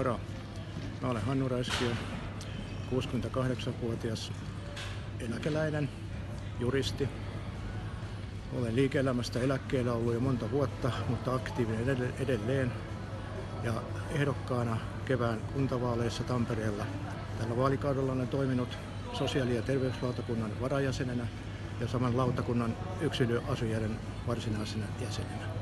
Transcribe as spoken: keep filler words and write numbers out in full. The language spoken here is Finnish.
Hara. Mä olen Hannu Räiskiö, kuusikymmentäkahdeksanvuotias eläkeläinen, juristi. Olen liike-elämästä eläkkeellä ollut jo monta vuotta, mutta aktiivinen edelleen ja ehdokkaana kevään kuntavaaleissa Tampereella. Tällä vaalikaudella olen toiminut sosiaali- ja terveyslautakunnan varajäsenenä ja saman lautakunnan yksilöasujien varsinaisena jäsenenä.